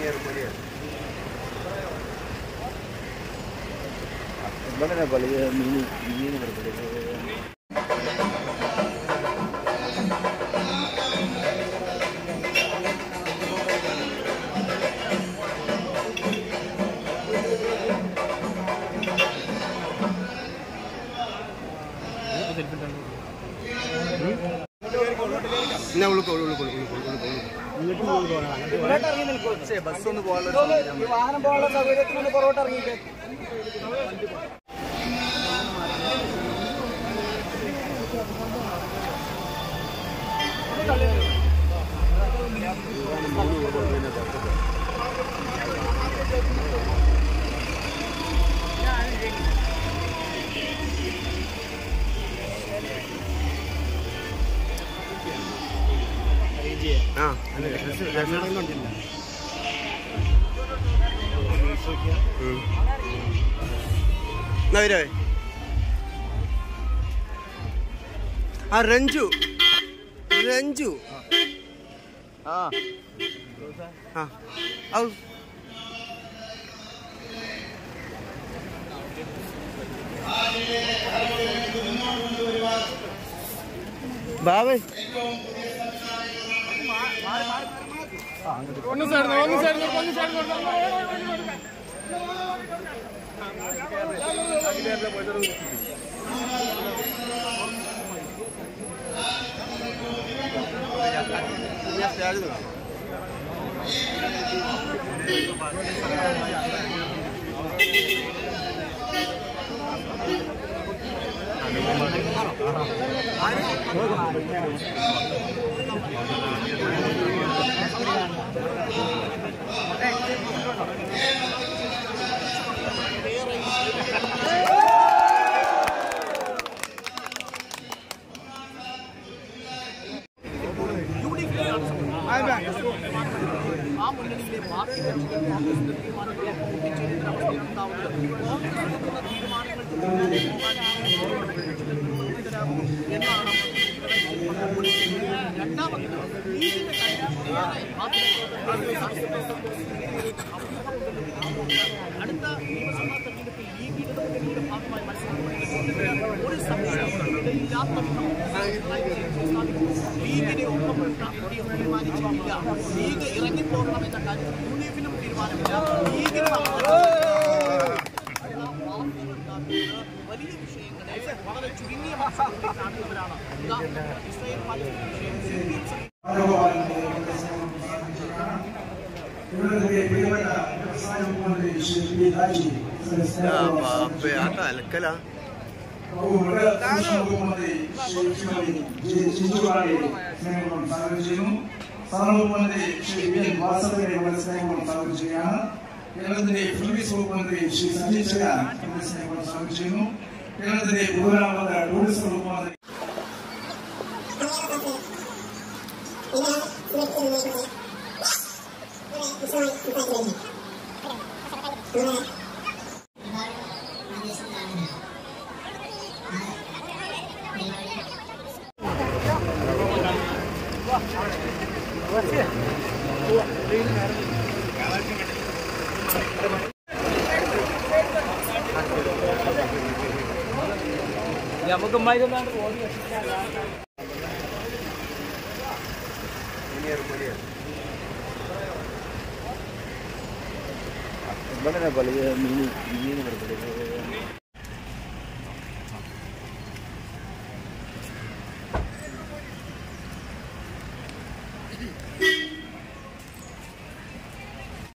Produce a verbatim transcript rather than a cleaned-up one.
വളരെ വലിയ മീൻ മീൻ കൊടുക്കുന്നത് ബസ് ഒന്ന് പോകാനുള്ള വാഹനം പോകാനുള്ള സൗകര്യത്തിന് പുറകോട്ട് ഇറങ്ങിയിട്ട് ആ വരേ ആ രഞ്ജു രഞ്ജു ആ ആ ബാബേ ഒന്ന് സൈഡ് ഒന്ന് സൈഡ് ഒന്ന് സൈഡ് ആ മുന്നണിയിലെ പാർട്ടി എന്നാണ് രണ്ടാമത് അടുത്ത നിയമസഭാ തെരഞ്ഞെടുപ്പിൽ ലീഗിന്റെ മുന്നണിയുടെ ഭാഗമായി മത്സരിക്കുന്ന ഒരു സംശയമില്ലാത്ത ലീഗിനെ ഒപ്പം തീരുമാനിച്ചിട്ടില്ല. ലീഗ് ഇറങ്ങിപ്പോകണമെന്ന കാര്യം യു ഡി എഫിനും തീരുമാനമില്ല. ലീഗിന് വലിയ വിഷയങ്ങളെ വളരെ ചുരുങ്ങിയ മാസങ്ങളിൽ കാണുന്നവരാണ്. ഇസ്രായേൽ പാലസ്തീൻ വിഷയം സാധാരണ ശ്രീ വി എൻ വാസവനെ വളരെ സ്നേഹം സ്വാഗതം ചെയ്യുകയാണ്. കേരളത്തിന്റെ സർവീസ് വകുപ്പ് മന്ത്രി ശ്രീ സജീവ് ചെറിയാൻ വളരെ സ്നേഹം സ്വാഗതം ചെയ്യുന്നു. കേരളത്തിന്റെ പൊതുമരാമത്ത് ടൂറിസം വകുപ്പ് മന്ത്രി നമുക്ക് മരുന്നാണ് വളരെ വലിയ മീൻ മീൻ കൊടുക്കുന്നത് Thank you.